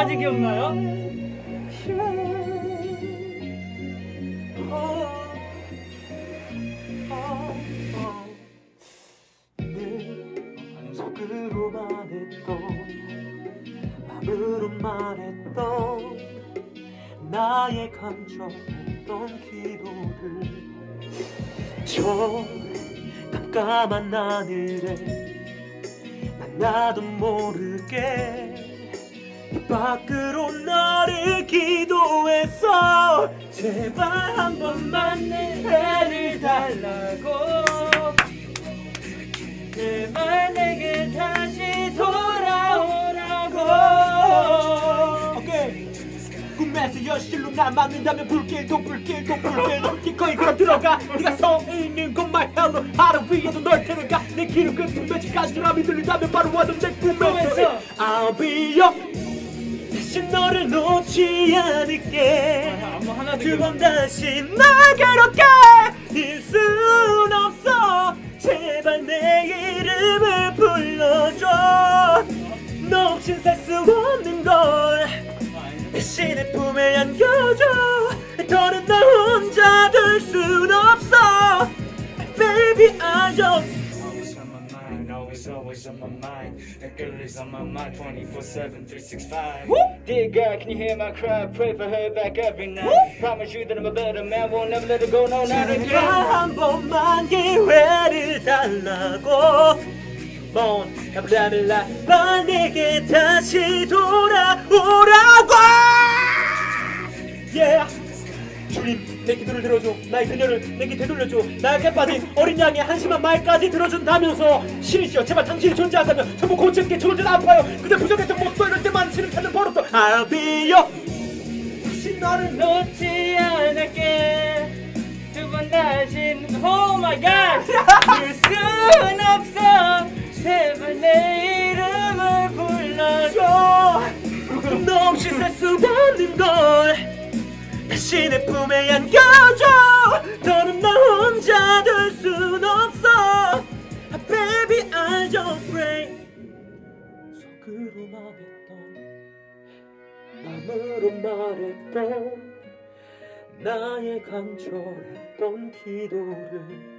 어디까지 기억나요? 속으로 말했던 마음으로 말했던 나의 간절했던 기도를 저 깜깜한 하늘에 난 나도 모르게 밖으로 너를 기도했어. 제발 한 번만 내 애를 달라고 제발 내게 다시 돌아오라고. 오케이. 꿈에서 현실로 남았는다면 불길도 기꺼이 걸어 들어가. 네가 서 있는 곳만 헬로 하루 위에도 널 데려가. 내 길을 끝은 매직까지 바람이 들린다면 바로 와도 내 꿈에서 I'll be your 다시 너를 놓지 않을게. 두 번 다시 날 괴롭게 일 순 없어. 제발 내 이름을 불러줘. 너 없인 살 수 없는 걸 다시 내 품에 안겨줘. 더는 나 혼자 둘 순 없어. Baby I just always on my mind. That girl is on my mind 24/7, 365. Dear God, can you hear my cry? Pray for her back every night. Promise you that I'm a better man, won't never let her go, no, not again. 한 번만 기회를 달라고. 넌 내게 다시 돌아오라고. Yeah. 주님, 내 기도를 들어줘. 나의 그녀를 내게 되돌려줘. 나에게 빠진 어린 양의 한심한 말까지 들어준다면서. 신이시여, 제발 당신이 존재한다면 전부 고치게 저를 아파요. 그대 부정했던 모습 이럴 때만 신을 찾는 버릇도 I'll be your 다시 너를 놓지 않을게. 두 번 다시 Oh my God 일 순 없어. 제발 내 이름을 불러줘. 너 없이 살 수 없는 걸 다시 내 품에 안겨줘. 더는 나 혼자 둘 순 없어. Baby I just pray. 속으로 말했던 마음으로 말했던 나의 간절했던 기도를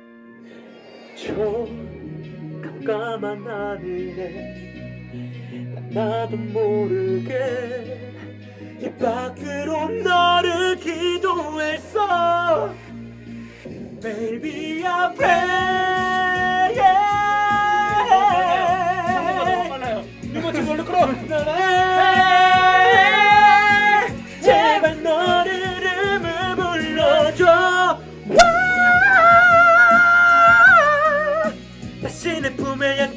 저 깜깜한 하늘에 나도 모르게 이 밖으로 너를 기도했어. Baby I pray. 이거 뭘로 끌어? 제발 너를 이름을 불러줘. 다시 내 품에